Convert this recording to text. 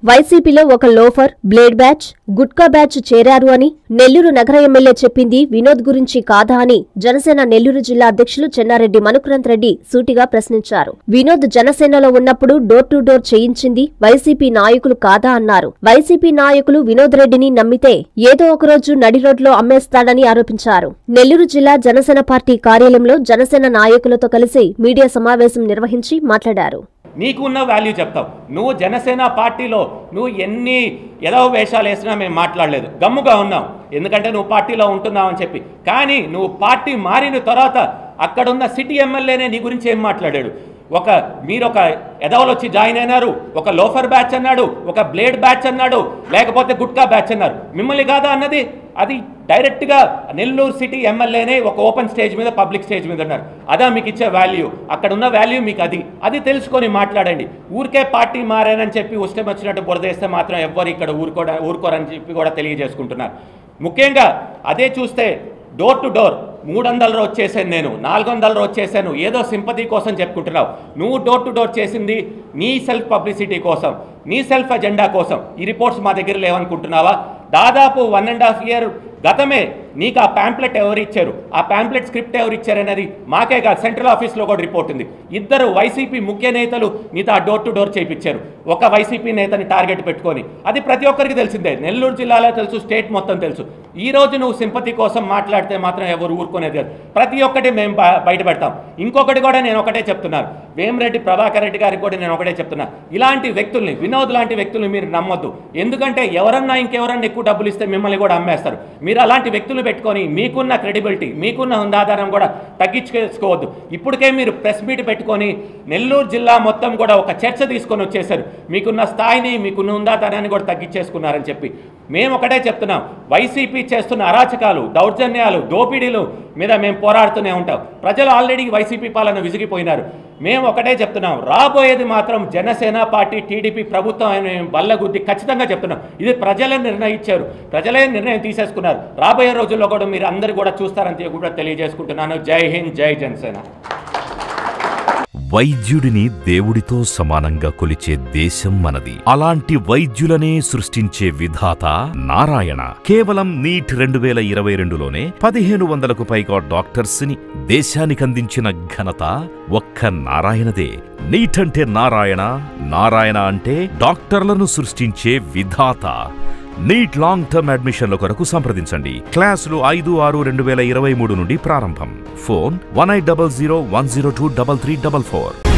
వైసీపీలో ఒక loafer, blade batch, gutka batch చేరారు అని నెల్లూరు నగర ఎమ్మెల్యే చెప్పింది వినోద్ గురించి కాదా అని జనసేన నెల్లూరు జిల్లా అధ్యక్షులు చెన్నారెడ్డి మనుక్రాంత్ రెడ్డి సూటిగా ప్రశ్నించారు. వినోద్ జనసేనలో ఉన్నప్పుడు డోర్ టు డోర్ చేయించింది వైసీపీ నాయకులు కాదా అన్నారు. వైసీపీ నాయకులు వినోద్ రెడ్డిని నమ్మితే ఏదో ఒకరోజు నడి రోడ్లో అమ్మేస్తాడని ఆరోపించారు. నెల్లూరు జిల్లా జనసేన పార్టీ కార్యాలయంలో జనసేన నాయకులతో కలిసి మీడియా సమావేశం నిర్వహించి మాట్లాడారు. నీకున్న వాల్యూ చెప్తావు. నువ్వు జనసేన పార్టీలో నువ్వు ఎన్ని ఏదో వేషాలు వేసినా మేము మాట్లాడలేదు, గమ్ముగా ఉన్నావు. ఎందుకంటే నువ్వు పార్టీలో ఉంటున్నావు అని చెప్పి. కానీ నువ్వు పార్టీ మారిన తర్వాత అక్కడున్న సిటీ ఎమ్మెల్యేనే నీ గురించి ఏం మాట్లాడాడు? మీరు ఒక ఎదవలు వచ్చి జాయిన్ అయినారు, ఒక లోఫర్ బ్యాచ్ అన్నాడు, ఒక బ్లేడ్ బ్యాచ్ అన్నాడు, లేకపోతే గుట్కా బ్యాచ్ అన్నారు. మిమ్మల్ని కాదా అన్నది? అది డైరెక్ట్గా నెల్లూరు సిటీ ఎమ్మెల్యేనే ఒక ఓపెన్ స్టేజ్ మీద, పబ్లిక్ స్టేజ్ మీద ఉన్నారు. అదా మీకు ఇచ్చే వాల్యూ? అక్కడ ఉన్న వాల్యూ మీకు అది తెలుసుకొని మాట్లాడండి. ఊరికే పార్టీ మారానని చెప్పి ఉష్టం వచ్చినట్టు బురదేస్తే మాత్రం ఎవ్వరు ఇక్కడ ఊరుకోరని చెప్పి కూడా తెలియజేసుకుంటున్నారు. ముఖ్యంగా అదే చూస్తే డోర్ టు డోర్ 300 రోజు చేశాను, నేను 400 రోజు చేశాను, ఏదో సింపతి కోసం చెప్పుకుంటున్నావు. నువ్వు డోర్ టు డోర్ చేసింది నీ సెల్ఫ్ పబ్లిసిటీ కోసం, నీ సెల్ఫ్ అజెండా కోసం. ఈ రిపోర్ట్స్ మా దగ్గర లేవనుకుంటున్నావా? దాదాపు 1.5 year గతమే నీకు ఆ ప్యాంప్లెట్ ఎవరు ఇచ్చారు, ఆ ప్యాంప్లెట్ స్క్రిప్ట్ ఎవరు ఇచ్చారనేది మాకే కాదు, సెంట్రల్ ఆఫీస్లో కూడా రిపోర్ట్ ఉంది. 2 వైసీపీ ముఖ్య నేతలు నీతో ఆ డోర్ టు డోర్ చేయించారు, ఒక వైసీపీ నేతని టార్గెట్ పెట్టుకొని. అది ప్రతి ఒక్కరికి తెలిసిందే, నెల్లూరు జిల్లాలో తెలుసు, స్టేట్ మొత్తం తెలుసు. ఈ రోజు నువ్వు సింపతి కోసం మాట్లాడితే మాత్రం ఎవరు ఊరుకునేది కాదు. ప్రతి ఒక్కటి మేము బయట పెడతాం. ఇంకొకటి కూడా నేను ఒకటే చెప్తున్నాను, వేమిరెడ్డి ప్రభాకర్ రెడ్డి గారికి కూడా నేను ఒకటే చెప్తున్నా, ఇలాంటి వ్యక్తుల్ని, వినోద్ లాంటి వ్యక్తుల్ని మీరు నమ్మొద్దు. ఎందుకంటే ఎవరన్నా ఇంకెవరన్నా ఎక్కువ డబ్బులు ఇస్తే మిమ్మల్ని కూడా అమ్మేస్తారు. మీరు అలాంటి వ్యక్తులు పెట్టుకొని మీకున్న క్రెడిబిలిటీ, మీకున్న హుందాధారం కూడా తగ్గించుకోవద్దు. ఇప్పటికే మీరు ప్రెస్ మీట్ పెట్టుకొని నెల్లూరు జిల్లా మొత్తం కూడా ఒక చర్చ తీసుకొని వచ్చేసారు. మీకున్న స్థాయిని, మీకున్న హుందాధారాన్ని కూడా తగ్గించేసుకున్నారని చెప్పి మేము ఒకటే చెప్తున్నాం. వైసీపీ చేస్తున్న అరాచకాలు, దౌర్జన్యాలు, దోపిడీలు మీద మేము పోరాడుతూనే ఉంటాం. ప్రజలు ఆల్రెడీ వైసీపీ పాలన విసిగిపోయినారు. మేము ఒకటే చెప్తున్నాం, రాబోయేది మాత్రం జనసేన పార్టీ, టీడీపీ ప్రభుత్వం అని బల్లగుద్ది ఖచ్చితంగా చెప్తున్నాం. ఇది ప్రజలే నిర్ణయించారు, ప్రజలే నిర్ణయం తీసేసుకున్నారు. రాబోయే రోజుల్లో కూడా మీరు అందరూ కూడా చూస్తారని కూడా తెలియజేసుకుంటున్నాను. జై హింద్, జై జనసేన. వైద్యుడిని దేవుడితో సమానంగా కొలిచే దేశం మనది. అలాంటి వైద్యులనే సృష్టించే విధాత నారాయణ. కేవలం నీట్ 2022లోనే 1500కు పైగా డాక్టర్స్ ని దేశానికందించిన ఘనత ఒక్క నారాయణదే. నీట్ అంటే నారాయణ, నారాయణ అంటే డాక్టర్లను సృష్టించే విధాత. నీట్ లాంగ్ టర్మ్ అడ్మిషన్ల కొరకు సంప్రదించండి. క్లాసులు 5/6/2023 నుండి ప్రారంభం. ఫోన్ 1800 102 3344.